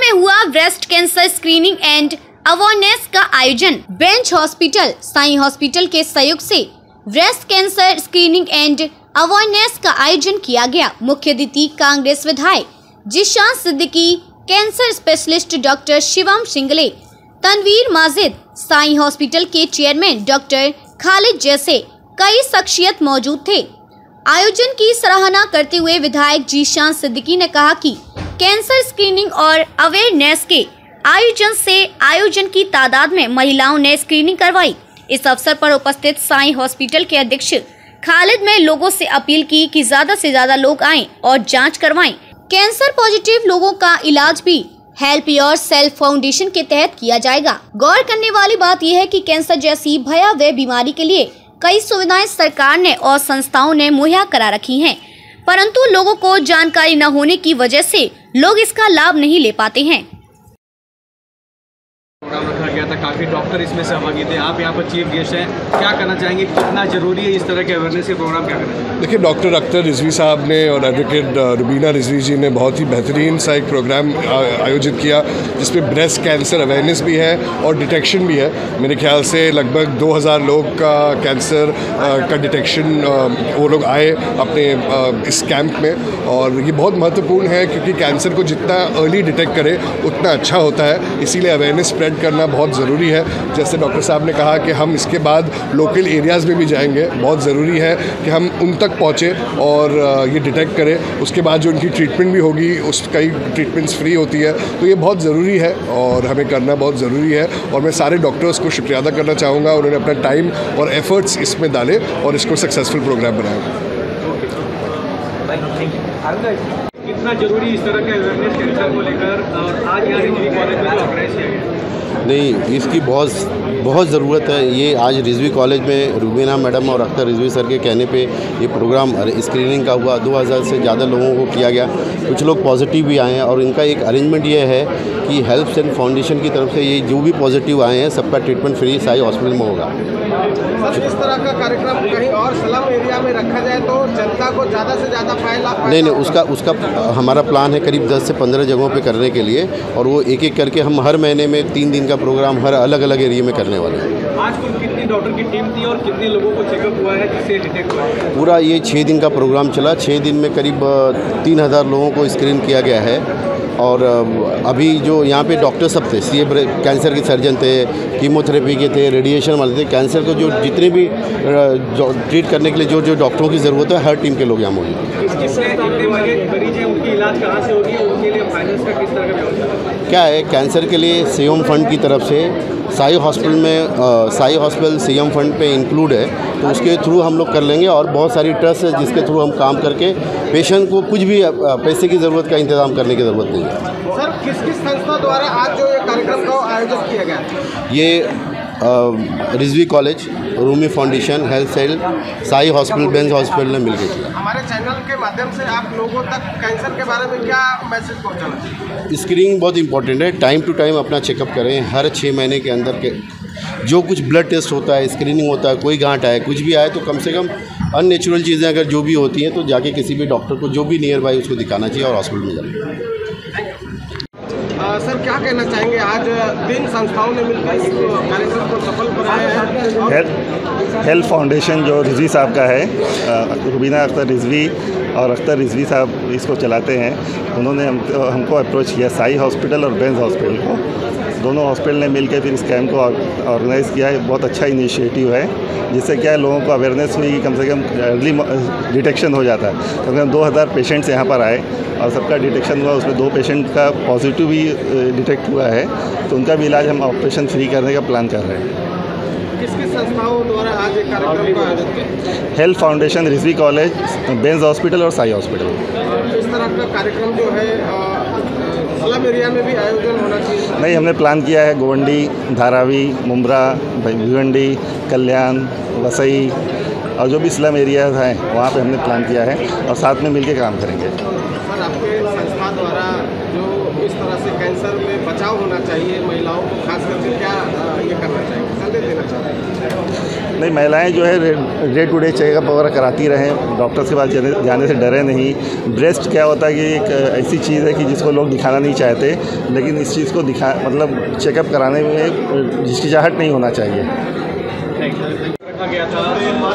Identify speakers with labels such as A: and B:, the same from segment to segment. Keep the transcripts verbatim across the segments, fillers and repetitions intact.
A: में हुआ breast cancer screening and awareness का आयोजन। बेंच हॉस्पिटल, साई हॉस्पिटल के सहयोग से breast cancer screening and awareness का आयोजन किया गया। मुख्य अतिथि कांग्रेस विधायक Zeeshan Siddiqui, cancer specialist doctor Shivam सिंगले, तनवीर माजिद, साई हॉस्पिटल के चेयरमैन डॉक्टर खालिद जैसे कई शख्सियत मौजूद थे। आयोजन की सराहना करते हुए विधायक जीशान सिद्दीकी ने कहा कि कैंसर स्क्रीनिंग और अवेयरनेस के आयोजन से आयोजन की तादाद में महिलाओं ने स्क्रीनिंग करवाई। इस अवसर पर उपस्थित साई हॉस्पिटल के अध्यक्ष खालिद ने लोगों से अपील की कि ज्यादा से ज्यादा लोग आएं और जांच करवाएं। कैंसर पॉजिटिव लोगों का इलाज भी हेल्प योर सेल्फ फाउंडेशन के तहत किया जाएगा। गौर करने वाली बात यह है कि कैंसर जैसी भयावह बीमारी के लिए कई सुविधाएं सरकार ने और संस्थाओं ने मुहैया करा रखी हैं, परंतु लोगों को जानकारी न होने की वजह से लोग इसका लाभ नहीं ले पाते हैं।
B: प्रोग्राम रखा गया था, काफ़ी डॉक्टर इसमें सहभागी थे, आप यहाँ पर चीफ गेस्ट हैं, क्या करना चाहेंगे, कितना जरूरी है इस तरह के अवेयरनेस के प्रोग्राम, क्या करना चाहिए?
C: देखिए, डॉक्टर अख्तर रिजवी साहब ने और एडवोकेट रुबीना रिजवी जी ने बहुत ही बेहतरीन सा एक प्रोग्राम आयोजित किया जिसमें ब्रेस्ट कैंसर अवेयरनेस भी है और डिटेक्शन भी है। मेरे ख्याल से लगभग दो हज़ार लोग का कैंसर का डिटेक्शन वो लोग आए अपने इस कैंप में, और ये बहुत महत्वपूर्ण है क्योंकि कैंसर को जितना अर्ली डिटेक्ट करे उतना अच्छा होता है, इसीलिए अवेयरनेस स्प्रेड करना बहुत ज़रूरी है। जैसे डॉक्टर साहब ने कहा कि हम इसके बाद लोकल एरियाज़ में भी जाएंगे, बहुत ज़रूरी है कि हम उन तक पहुँचे और ये डिटेक्ट करें। उसके बाद जो उनकी ट्रीटमेंट भी होगी, उस कई ट्रीटमेंट्स फ्री होती है, तो ये बहुत ज़रूरी है और हमें करना बहुत ज़रूरी है। और मैं सारे डॉक्टर्स को शुक्रिया अदा करना चाहूँगा, उन्होंने अपना टाइम और एफर्ट्स इसमें डाले और इसको सक्सेसफुल प्रोग्राम बनाया।
B: कितना जरूरी इस तरह के अवेयरनेस कैंसर को लेकर, और आज यहाँ रिजवी कॉलेज में जो ऑर्गेनाइज किया गया?
D: नहीं, इसकी बहुत बहुत ज़रूरत है। ये आज रिजवी कॉलेज में रुबीना मैडम और अख्तर रिजवी सर के कहने पे ये प्रोग्राम स्क्रीनिंग का हुआ। दो हज़ार से ज़्यादा लोगों को किया गया, कुछ लोग पॉजिटिव भी आए हैं और इनका एक अरेंजमेंट ये है कि हेल्प सेंट फाउंडेशन की तरफ से ये जो भी पॉजिटिव आए हैं सबका ट्रीटमेंट फ्री साई हॉस्पिटल में होगा।
E: सर, इस तरह का कार्यक्रम कहीं और स्लम एरिया में रखा जाए तो जनता को ज़्यादा से ज़्यादा फायदा
D: नहीं नहीं उसका उसका हमारा प्लान है करीब दस से पंद्रह जगहों पे करने के लिए, और वो एक एक करके हम हर महीने में तीन दिन का प्रोग्राम हर अलग अलग एरिया में करने वाले हैं।
B: आज कुल कितनी डॉक्टर की टीम थी और कितने लोगों को चेकअप हुआ है जिससे डिटेक्ट हुआ है?
D: पूरा ये छः दिन का प्रोग्राम चला। छः दिन में करीब तीन हज़ार लोगों को स्क्रीन किया गया है। और अभी जो यहाँ पे डॉक्टर सब थे, सी कैंसर के सर्जन थे, कीमोथेरेपी के थे, रेडिएशन वाले थे, कैंसर को जो जितने भी ट्रीट करने के लिए जो जो डॉक्टरों की ज़रूरत है हर टीम के लोग यहाँ मौजूद हैं। क्या है, कैंसर के लिए सीएम फंड की तरफ से साई हॉस्पिटल में आ, साई हॉस्पिटल सीएम फंड पे इंक्लूड है, तो उसके थ्रू हम लोग कर लेंगे। और बहुत सारी ट्रस्ट है जिसके थ्रू हम काम करके पेशेंट को कुछ भी पैसे की ज़रूरत का इंतज़ाम करने की ज़रूरत नहीं है।
E: सर, किस किस संस्था द्वारा आज जो ये कार्यक्रम का आयोजन किया गया?
D: ये Rizvi college, Rumi foundation, health cell, Sai hospital, Benz hospital ने मिलकर किया।
E: हमारे चैनल के माध्यम से आप लोगों तक कैंसर के बारे में क्या मैसेज पहुंचाना चाहिए?
D: स्क्रीनिंग बहुत इंपॉर्टेंट है। टाइम टू टाइम अपना चेकअप करें। हर छः महीने के अंदर के जो कुछ ब्लड टेस्ट होता है, स्क्रीनिंग होता है, कोई गांठ आए, कुछ भी आए तो कम से कम अननेचुरल चीज़ें अगर जो भी होती हैं तो जाके किसी भी डॉक्टर को जो भी नियर बाई उसको दिखाना चाहिए और हॉस्पिटल में जाना।
E: सर, क्या कहना चाहेंगे, आज तीन संस्थाओं ने मिलकर इस कार्यक्रम को सफल बनाया है?
F: हेल्थ हेल्थ फाउंडेशन जो रिजवी साहब का है, रुबीना अख्तर रिजवी और अख्तर रिजवी साहब इसको चलाते हैं, उन्होंने हम हमको अप्रोच किया, साई हॉस्पिटल और बेंज हॉस्पिटल को, दोनों हॉस्पिटल ने मिलकर फिर इस कैंप को ऑर्गेनाइज़ किया है। बहुत अच्छा इनिशिएटिव है, जिससे क्या है लोगों को अवेयरनेस हुई कि कम से कम अर्ली डिटेक्शन हो जाता है। कम से कम दो हज़ार पेशेंट्स यहाँ पर आए और सबका डिटेक्शन हुआ, उसमें दो पेशेंट का पॉजिटिव भी डिटेक्ट हुआ है, तो उनका भी इलाज हम ऑपरेशन फ्री करने का प्लान कर रहे हैं।
E: किस किस संस्थाओं द्वारा आज एक कार्यक्रम का आयोजन किया?
F: Health foundation, Rizvi college, Benz hospital और साई हॉस्पिटल।
E: इस तरह का कार्यक्रम जो है स्लम एरिया में भी आयोजन होना चाहिए?
F: नहीं, हमने प्लान किया है गोवंडी, धारावी, मुम्बरा, भिवंडी, कल्याण, वसई और जो भी स्लम एरियाज हैं वहाँ पे हमने प्लान किया है और साथ में मिलके काम करेंगे।
E: सर, आपके संस्था द्वारा जो इस तरह से कैंसर में बचाव होना चाहिए महिलाओं को, खास करके क्या ये करना चाहिए, संदेश देना चाहिए?
F: नहीं, महिलाएं जो है डे टू डे चेकअप वगैरह कराती रहें, डॉक्टर्स के पास जाने जाने से डरे नहीं। ब्रेस्ट क्या होता है कि एक ऐसी चीज़ है कि जिसको लोग दिखाना नहीं चाहते, लेकिन इस चीज़ को दिखा मतलब चेकअप कराने में हिचकिचाहट नहीं होना चाहिए।
B: रखा गया था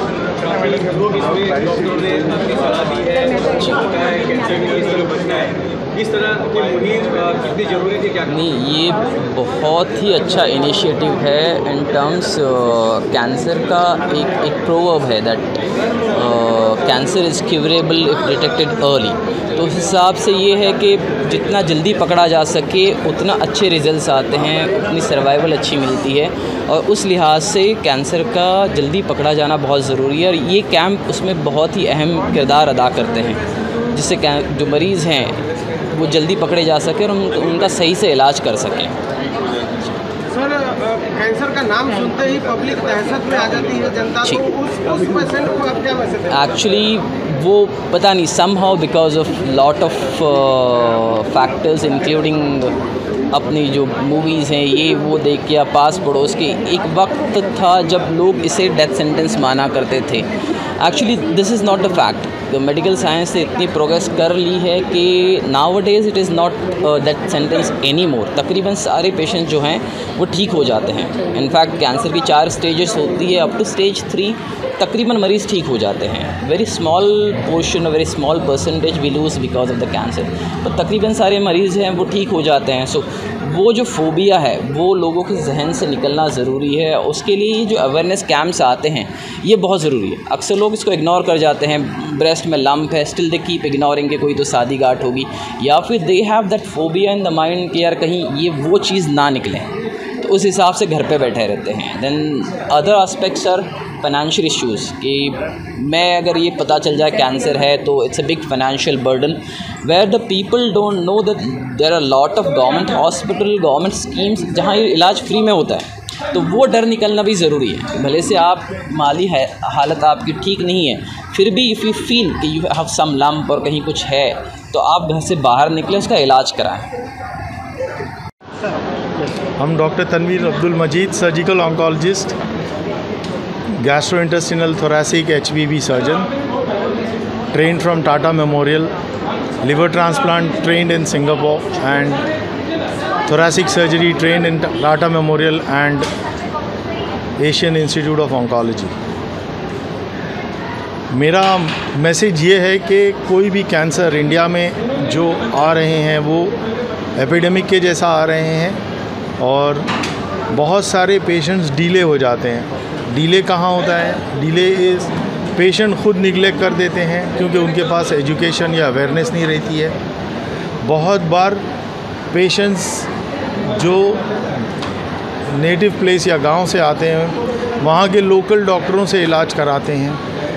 B: लोग इसमें डॉक्टरों ने अपनी सलाह दी है, है कैंसर में किस तरह बचना है, इस तरह की मुहिम कितनी ज़रूरी थी क्या?
G: नहीं, ये बहुत ही अच्छा इनिशिएटिव है इन टर्म्स कैंसर का। एक एक प्रोवर्ब है that cancer is curable if detected early. तो उस हिसाब से ये है कि जितना जल्दी पकड़ा जा सके उतना अच्छे रिजल्ट्स आते हैं, उतनी सर्वाइवल अच्छी मिलती है, और उस लिहाज से कैंसर का जल्दी पकड़ा जाना बहुत ज़रूरी है। और ये कैंप उसमें बहुत ही अहम किरदार अदा करते हैं, जिससे जो मरीज़ हैं वो जल्दी पकड़े जा सके और उन, उनका सही से इलाज कर सकें।
E: सर, कैंसर का नाम सुनते ही पब्लिक दहशत में आ जाती है जनता, तो उस उस पेशेंट को आप क्या मैसेज दें?
G: एक्चुअली वो पता नहीं somehow because of lot of factors including अपनी जो मूवीज़ हैं ये वो देख के या पास पड़ोस के, एक वक्त था जब लोग इसे डेथ सेंटेंस माना करते थे। Actually this is not the fact. तो मेडिकल साइंस ने इतनी प्रोग्रेस कर ली है कि nowadays it is not death sentence any more. तकरीबन सारे पेशेंट जो हैं वो ठीक हो जाते हैं। इनफैक्ट कैंसर की चार स्टेजेस होती है, अप टू स्टेज थ्री तकरीबन मरीज़ ठीक हो जाते हैं। Very small portion, very small percentage we lose because of the cancer, तो तकरीबन सारे मरीज़ हैं वो ठीक हो जाते हैं। सो वो जो फोबिया है वो लोगों के जहन से निकलना ज़रूरी है। उसके लिए जो अवेयरनेस कैंप्स आते हैं ये बहुत ज़रूरी है। अक्सर लोग इसको इग्नोर कर जाते हैं। ब्रेस्ट में लंप है, स्टिल दे कीप इग्नोरिंग के कोई तो शादी गांठ होगी, या फिर they have that phobia in the mind कि यार कहीं ये वो चीज़ ना निकले, तो उस हिसाब से घर पे बैठे रहते हैं। Then other aspects are financial issues कि मैं अगर ये पता चल जाए कैंसर है तो it's a big financial burden where the people don't know that there are lot of government hospital, government schemes जहाँ ये इलाज फ्री में होता है। तो वो डर निकलना भी ज़रूरी है। भले से आप माली है हालत आपकी ठीक नहीं है, फिर भी इफ़ यू फील कि यू हैव सम लम्प और कहीं कुछ है तो आप घर से बाहर निकलें, उसका इलाज कराएं।
H: हम doctor Tanveer Abdul Majeed, surgical oncologist, gastrointestinal thoracic H B V surgeon, trained from Tata Memorial, liver transplant trained in Singapore, and thoracic surgery trained in Tata Memorial and Asian Institute of Oncology. मेरा मैसेज ये है कि कोई भी cancer India में जो आ रहे हैं वो एपिडेमिक के जैसा आ रहे हैं, और बहुत सारे पेशेंट्स डिले हो जाते हैं। डिले कहाँ होता है? डिले इज़ पेशेंट खुद निगलेक्ट कर देते हैं क्योंकि उनके पास एजुकेशन या अवेयरनेस नहीं रहती है। बहुत बार पेशेंट्स जो नेटिव प्लेस या गांव से आते हैं वहाँ के लोकल डॉक्टरों से इलाज कराते हैं,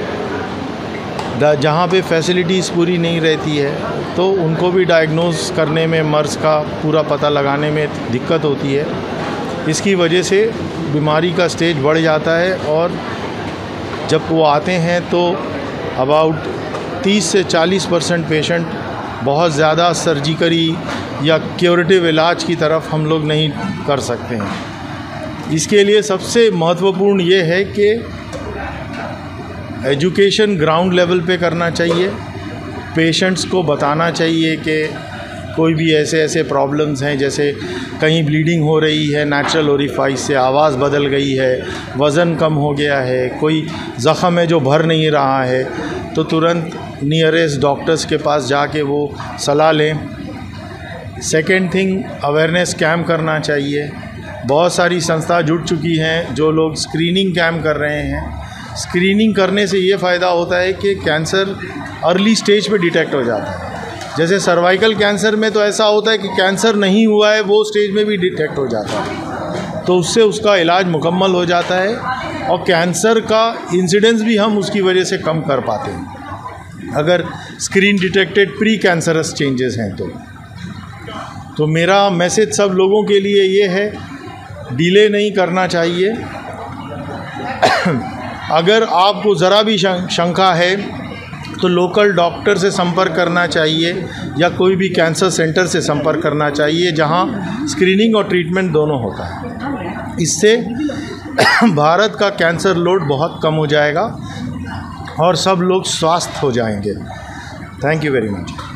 H: जहाँ पे फैसिलिटीज़ पूरी नहीं रहती है, तो उनको भी डायग्नोस करने में, मर्ज़ का पूरा पता लगाने में दिक्कत होती है। इसकी वजह से बीमारी का स्टेज बढ़ जाता है, और जब वो आते हैं तो अबाउट तीस से चालीस परसेंट पेशेंट बहुत ज़्यादा सर्जिकली या क्यूरेटिव इलाज की तरफ हम लोग नहीं कर सकते हैं। इसके लिए सबसे महत्वपूर्ण ये है कि एजुकेशन ग्राउंड लेवल पे करना चाहिए। पेशेंट्स को बताना चाहिए कि कोई भी ऐसे ऐसे प्रॉब्लम्स हैं, जैसे कहीं ब्लीडिंग हो रही है नेचुरल ओरिफाइस से, आवाज़ बदल गई है, वज़न कम हो गया है, कोई ज़ख़म है जो भर नहीं रहा है, तो तुरंत नियरेस्ट डॉक्टर्स के पास जाके वो सलाह लें। सेकेंड थिंग, अवेयरनेस कैंप करना चाहिए। बहुत सारी संस्था जुड़ चुकी हैं जो लोग स्क्रीनिंग कैंप कर रहे हैं। स्क्रीनिंग करने से ये फ़ायदा होता है कि कैंसर अर्ली स्टेज पे डिटेक्ट हो जाता है। जैसे सर्वाइकल कैंसर में तो ऐसा होता है कि कैंसर नहीं हुआ है, वो स्टेज में भी डिटेक्ट हो जाता है, तो उससे उसका इलाज मुकम्मल हो जाता है, और कैंसर का इंसिडेंस भी हम उसकी वजह से कम कर पाते हैं अगर screen detected pre cancerous changes हैं तो। तो मेरा मैसेज सब लोगों के लिए ये है, डिले नहीं करना चाहिए। अगर आपको ज़रा भी शंका है तो लोकल डॉक्टर से संपर्क करना चाहिए, या कोई भी कैंसर सेंटर से संपर्क करना चाहिए जहां स्क्रीनिंग और ट्रीटमेंट दोनों होता है। इससे भारत का कैंसर लोड बहुत कम हो जाएगा और सब लोग स्वस्थ हो जाएंगे। Thank you very much.